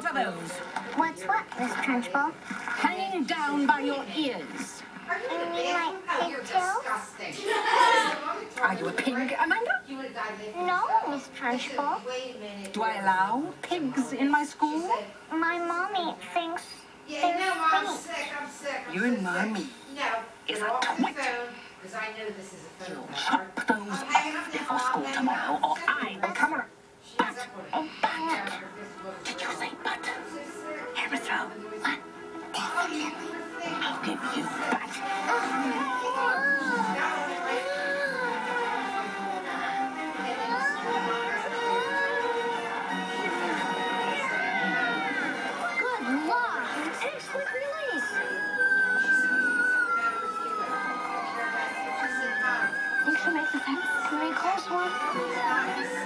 What are those? What's what, Miss Trunchbull? Hanging down by your ears. You mean my pigtails? Are you a pig, Amanda? No, Miss Trunchbull. Do I allow pigs in my school? My mommy thinks they're sweet. Your mommy is a twit. You'll chop those off before school tomorrow, or I will come around. But, But, did you say but? Erythro, what? Definitely. I'll give you but. Good luck. Excellent release. Think she'll make the fence? Very close one.